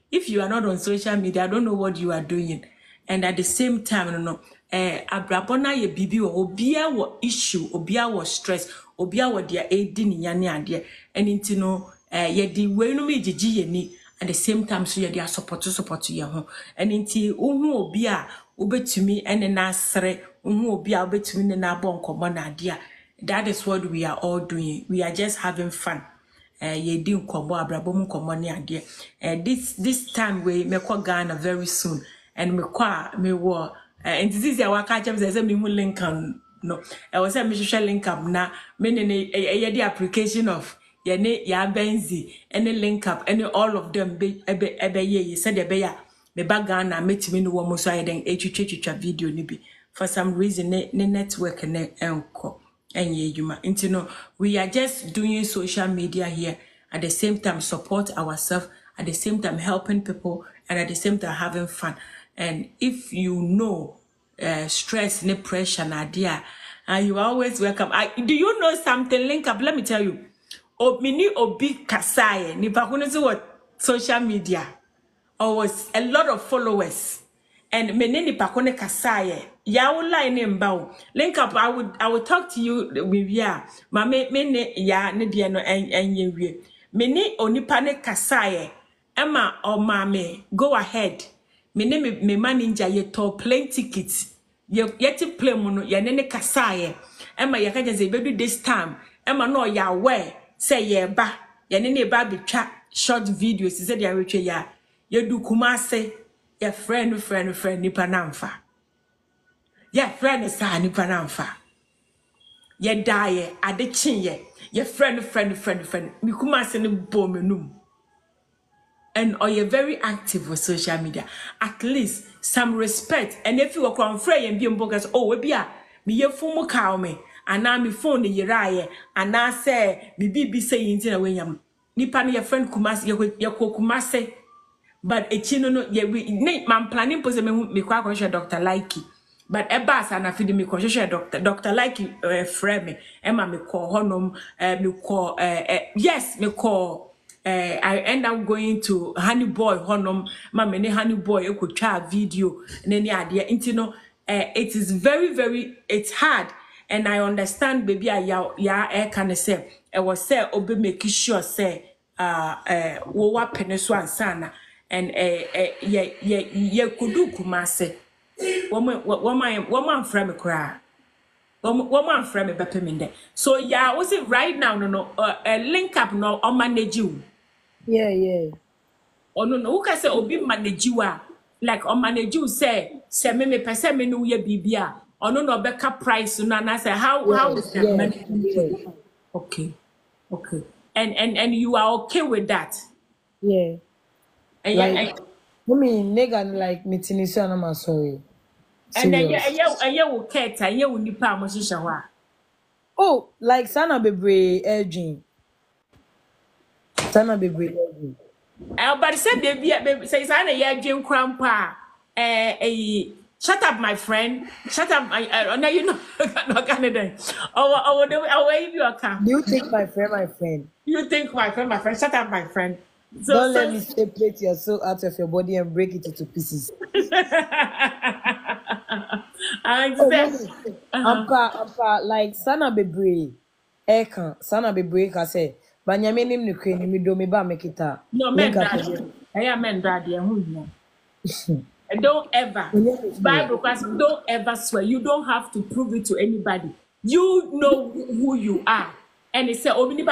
if you are not on social media, I don't know what you are doing. And at the same time, no, no, eh, abrabona ye bibi wo obia wo issue, obia wo stress, obia wo dia edi ni yane ade. And into no, eh, ye di we no me jiji ye ni. At the same time, so ye dia support support ye ho. And into uhu obia ubetumi ene na sere, uhu obia ubetumi ne na bon komo na ade. That is what we are all doing. We are just having fun. Uh, ye di nkomo abrabom nkomo ne ade. Uh, this this time we me kwa Ghana very soon, and me kwa me wo. Uh, and this is our catch up. Say me hu link am no. I was say me share link up na me ne ne ye the application of ye ne ya benzi any link up any all of them be ebe ebe ye ye said ebe ya me ba Ghana metimi no wo mo so aye den etwetwetwa video ni bi for some reason ne, ne network ne enko. And yeah, you know, we are just doing social media here at the same time support ourselves, at the same time helping people, and at the same time having fun. And if you know uh, stress, no pressure, Nadia, and uh, you are always welcome. I, do you know something? Link up. Let me tell you. O mini obi kasaye ni pakuno what social media, or was a lot of followers. And meneni pakone kasaye ya line mbao link up. I would I would talk to you with ya ma me me ya ne de no enye wie meni onipa ne kasaye ema o ma me go ahead meni me me manager ye to plane tickets ye yeti plane mu no ye ne ne kasaye ema ye kaje ze bedu this time ema no ya we say ye ba ye ne ne ba betwa short videos say they are ya ye du Kumase. Your friend, friend, friend, nipa namfa. Your friend is a nipa namfa. Your die, ade chinye. Your friend, friend, friend, friend. Mikuma se ni bomenum. And or you're very active with social media. At least some respect. And if you are confrey and be bogus, oh, we be a me ye fumo cow me. And now me phone the yeraye. And now say me be be saying in a way yam. Nipa ni your friend Kumase, your Kumase. But a chino no yeah we man planning pose me me kwa kwa Doctor Likey. But e ba sa na fidi me kwa doctor Doctor Likey uh, friend me e ma me call honom uh, me call uh, uh, yes me call uh, I end up going to Honey Boy honom ma me ne Honey Boy e ko twa video ne ne ade intino uh, it is very very it's hard. And I understand baby ya ya e can say e was say obi make sure say uh uh wo wa peneso ansana. And eh eh ye ye ye kudu Kumase. Woman woman woman from a cry. Woman from a bepeminde. So yeah, was it right now? No no uh, uh link up no on manage you. Yeah, yeah. Oh no no who can say obi manage you like on manage you say say me me person me no ye bibia. Oh no no beka price no na say how Yeah, how is that yeah, manage yeah. Okay. Okay. And and and you are okay with that? Yeah. And Like, yeah, I mean, nigga, like, meeting is an I'm sorry. and then Serious. yeah, yeah, and yeah, will cat, and yeah, will nipa mo shisha. Oh, like, Sana Bebre, Edging. Sana Bebre, Edging. Uh, but say baby, baby says I know yeah, Jim Crampa. Eh, eh, shut up, my friend. Shut up, I, uh, now you know, no Canada. Oh, oh, oh, oh, where you are come. Do you think my friend, my friend? You think my friend, my friend? Shut up, my friend. So, Don't so, let me separate your soul out of your body and break it into pieces. I Oh, understand. mommy. Ampa, ampa, like, Sana Bebre, Eka, Sana Bebre, I say, but Yamenim Nukreni, me do me ba make it up. No, men, daddy. I am men, daddy. And don't ever, Bible class, don't ever swear. You don't have to prove it to anybody. You know who you are. And it said, oh, it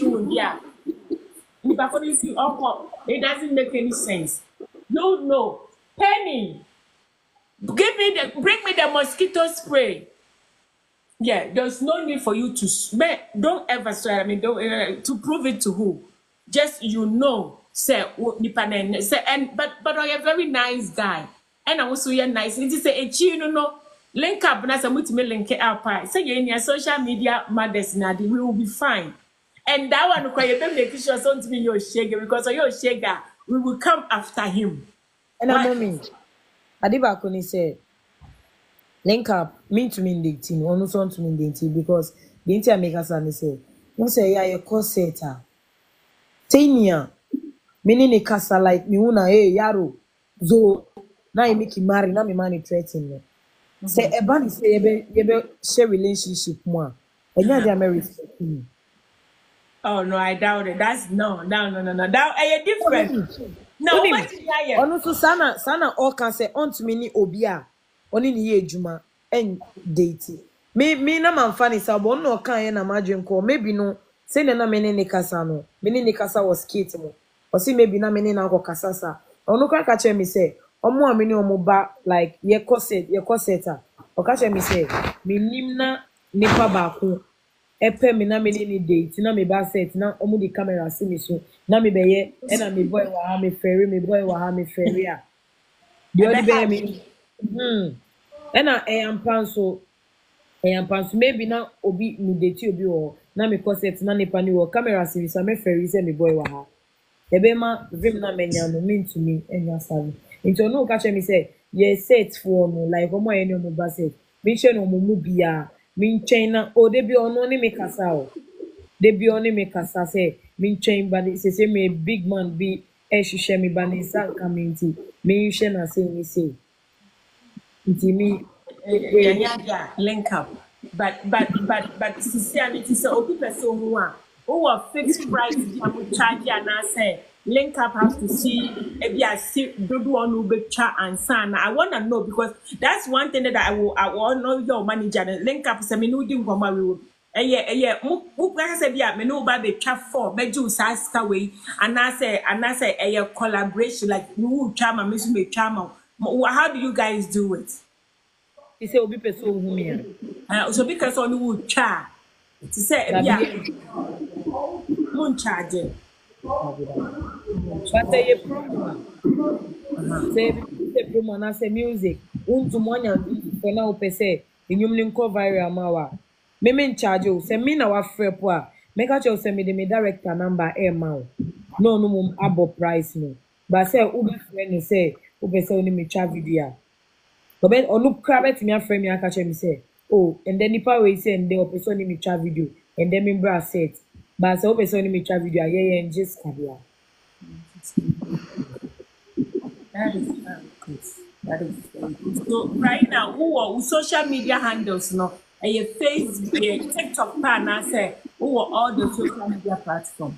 doesn't make any sense. No, no. Penny, give me the, bring me the mosquito spray. Yeah, there's no need for you to swear. Don't ever swear. I mean, don't uh, to prove it to who. Just you know, say, say, and but but you're a very nice guy, and I also you're nice. It is a you know link up. Na some me link up. Say you're in your social media mothers now. We will be fine. And that one require you make sure something be your shagger because of your shagger. We will come after him. And I'm mommy. Adiba Kuni said, link up, mean to mean the team, or no son to mean the team, because the entire make us and say, you say, yeah, your course setter. Tania, Meaning a casa like me una hey yaro zo now you make you marry now me money threaten me. Say a bunny say you be share relationship more. And you're the married. Oh no, I doubt it. That's no, no, no, no, no. That are different. No, what is that? Ono so sana sana all can say on to me ni obia. Oni ni ye juma en date. Me me na man funny sa bo no kan ye na madwen ko maybe no say na me ne kasa no. Me ne kasa was skate mo. O say maybe na me ne na ko kasa sa. Ono ka ka che me say omo a me ne omo ba like ye corset ye corseta. O ka che me say me nim na nipa ba ko epe me na me ni date na me ba set na omo di camera see me so na me be ye e na me boy wa ha me ferry me boy wa ha me ferry a the only be me hmm e na e am panso e am panso maybe na obi me date obi o na me corset na nipa ni wo camera see me so me ferry say me boy wa ha e be ma vim na me nya no mean to me enya sabi into no ka che me say ye set for no like omo ye ni omo ba set me che no mo mu bia min China o de bi ono ni me kasa o de bi oni me kasa say min chain ba say say me big man be e hwehwe me ba ni san community me hwehwe na say me say nti me yeah yeah link up but but but but to see I mean to say obi person who are who are fixed price am charge and I say link up has to see if you see do one who be chat and son. I want to know because that's one thing that I will I will know your manager and link up say me no din go ma we eh yeah eh yeah mo mo say bia me no ba be chat for me do saska way and I say and I say eh yeah collaboration like you chat ma me so me chat ma how do you guys do it? He say obi person who me uh, so because on who chat to say yeah moon charge but say promo say say promo na say music unto monya for na o pese enyum ni nko viral mawa me me charge o say me na wa free po a make a cho say me the me director number e ma o no no mum abo price no but say ubi friend say o pese oni me chat video but ben onu krabet me aframe me aka che me say oh and then nipa we say and the person oni me chat video and then me bra set but say o pese oni me chat video yeah yeah just kabia. That is very good. That is very good. So right now, who are social media handles no? And your Facebook, TikTok, and I say who are all the social media platforms?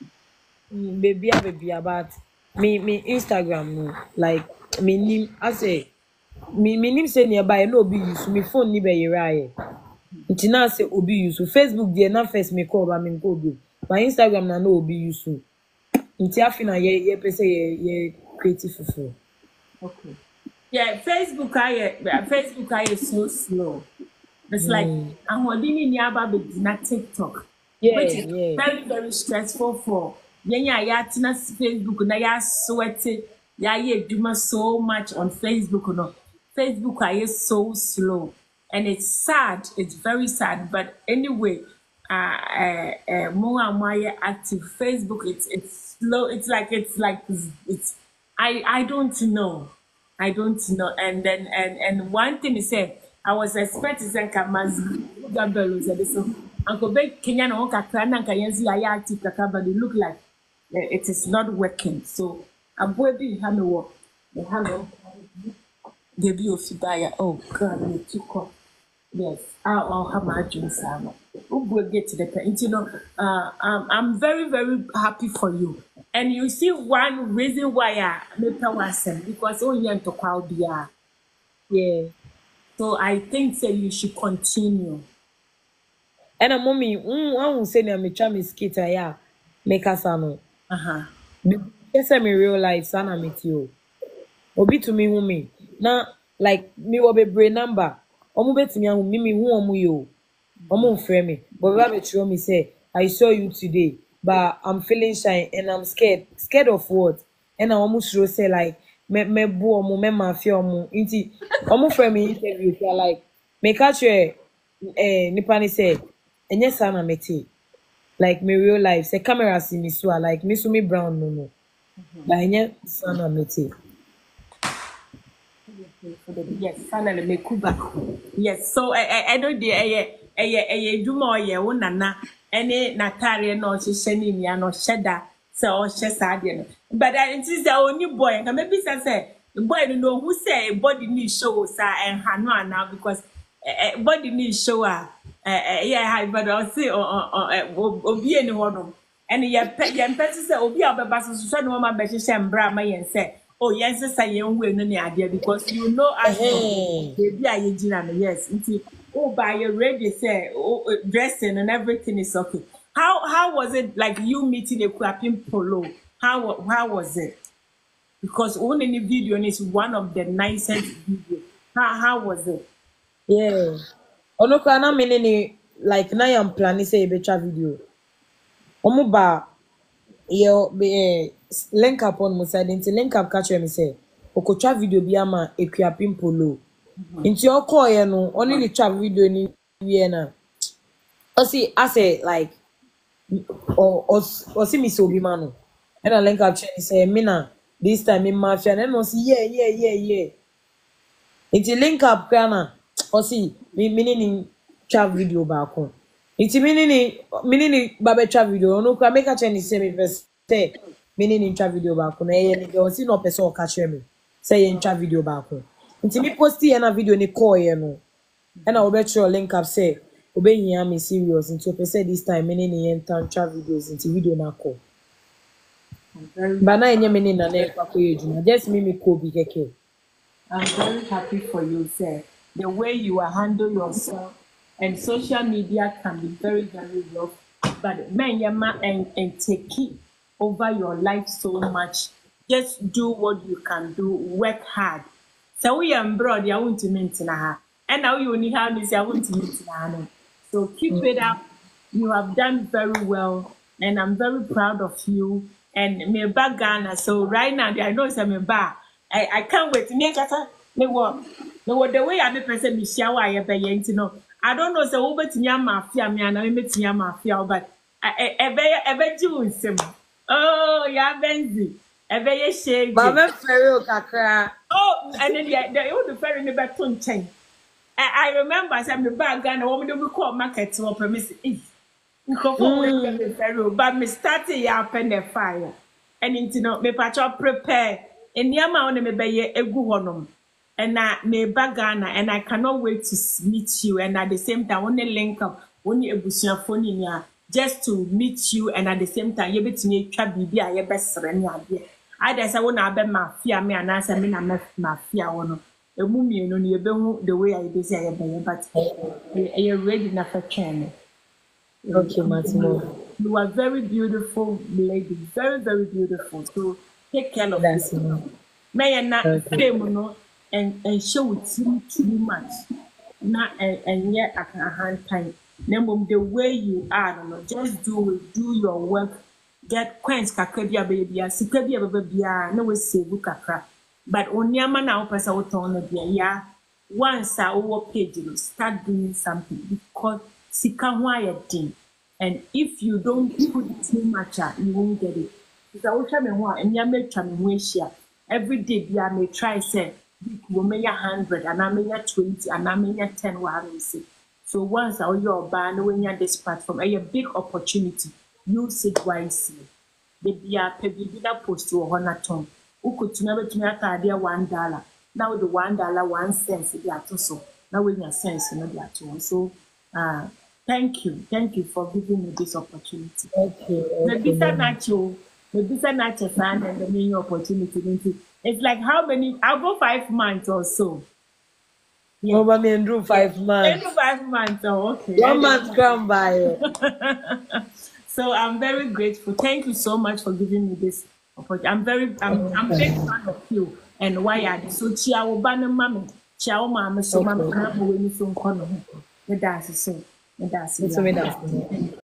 Mm, baby, baby, but me me Instagram no like me name I say me me name say nearby no be use me phone ni be yeraye. Nti na say obi use Facebook there na first me call ba me go do. My Instagram na no obi use. Nti afina ye ye pese ye ye creative for. Okay. Yeah, Facebook I Facebook I is so slow. It's like I'm holding in about na TikTok. Yeah, which is yeah. very, very stressful for Yenya Yatina Facebook na ya sweaty ya ye do so much on Facebook no. Facebook I is so slow. And it's sad, it's very sad. But anyway, uh uh, uh more and more active Facebook, it's it's slow, it's like it's like it's, it's I I don't know. I don't know. And then and and one thing is said, I was expecting some Kamaz Gabelo said so Uncle Beg Kenya no kakra na kayenzi ya active kakra, but it look like uh, it is not working. So I'm going to have no work. The hello. The be of Subaya. Oh God, me too cool. Yes, I'll, I'll have my dreams. We'll get to the point. You know, uh, um, I'm very, very happy for you. And you see one reason why I make a wasem because only to crowd yeah. Yeah. So I think that you should continue. And a mommy, um, I won't say na me try me skater ya make us ano. Uh-huh. Yes, I'm in real life, sana meet you. Obi to me who me. Now, like me will be brain number. Omo bet me and me who omo yo. Omo frame me. But we have me say, I saw you today, but I'm feeling shy and I'm scared. Scared of what? And I almost show say like me me bu omo me mafia omo. Inti omo frame me interview say like me catch you eh nipa ni say enye sana meti. Like me real life say camera see me so like me so me brown no no. But enye sana meti. Yes, finally me kuba. Yes, so I I don't dey eh eh eh do more ye wo nana ene natare no hyehyɛ ni nia no hyɛda So or she sad no. But I insist that only boy and maybe say the boy don't know who say body need show sir and hanu now because uh, body need show uh, uh, yeah but I'll say or obi any one and yeah yeah person say obi abeba so so no ma be hye mbra ma yen say oh yes say yen we no ne ade because you know as baby are you no yes nti oh by your ready say oh, dressing and everything is okay. How how was it like you meeting a Kwapin Polo? How how was it? Because only the video is one of the nicest videos. How how was it? Yeah. Ono kwa na mene ni like na yam plan say e betra video. Omo ba ye be link up on mo side nti link up catch me say okotwa video bi ama Kwapin Polo. Nti o call ye no only the trap video ni wie na. O see I say like or or or see me so be man. And I link up say me na this time in mafia and no see yeah yeah yeah yeah. It's a link up kana or see me meaning trap video back home. It's meaning meaning babe trap video no can make a change say me first say meaning trap video back home. Eh you see no person catch me say in trap video back home. It's me post here na video ni call you know. And I will bet you link up say obey here me serious into person this time meaning in trap videos into video na call. But now I'm meaning na na kwa kwa just me me Kobe keke. I'm very happy for you, sir. The way you are handle yourself and social media can be very, very rough. But man, yama and, and take it over your life so much. Just do what you can do. Work hard. So we are abroad, I want to maintain her. And now you only have this, I want to maintain her. So keep mm-hmm. it up. You have done very well. And I'm very proud of you. And me back Ghana. So right now, I know it's a back. I, I can't wait. Me kata me wo me wo the way I be person me share why be yenti no. I don't know say wo betinya mafia me ana me betinya mafia but e be e be ji unsem. Oh ya benzi. E be ye shege. Ba me ferry kakra. Oh and then the the you the ferry me be to nchen. I I remember say me bag Ghana wo me do me call market wo promise eh. Me go for we ferry but me start ya open the fire. And into no me patch prepare. And Yama on me be a good one, and I me bagana, and I cannot wait to meet you. And at the same time, only link up, only a bushia phone in ya, just to meet you. And at the same time, you bet me trap bibi a your best friend. I just I wanna be mafia me and answer me na mafia one. A mummy, you know, you be the way I desire, but you're ready enough for training. Okay, Martimo. You are very beautiful lady, very very beautiful. So. Take care of That's it. May I not say no and and show it too too much. Not and, and yet I can hand time. Then the way you are, no, just do it, do your work. Get queens kakabia baby, sikabia baby, no we say bukakra. But only a man now pass out on the yeah. Once I over page, you start doing something because sika wire thing. And if you don't put too much, you won't get it. So I me one and ya make me wish every day I may try say we may a hundred and I may a twenty and I may a ten one say. So once I your ban when you're this platform a big opportunity, use it wisely. The be a baby that post to a honor tongue. Who could never to me idea one dollar. Now the one dollar one cent they are so. Now when your sense you know they are two. So uh thank you. Thank you for giving me this opportunity. Okay. Maybe that not you. Maybe it's not a fan and the main opportunity. It's like how many? I'll go five months or so. Yeah, but me and do five months. Do five months. Oh, okay. One month come by. So I'm very grateful. Thank you so much for giving me this opportunity. I'm very, I'm, I'm big fan of you and why are you so chiao banner mommy, chiao mama, so mama, I'm going to so corner. The dance is so, the dance is so.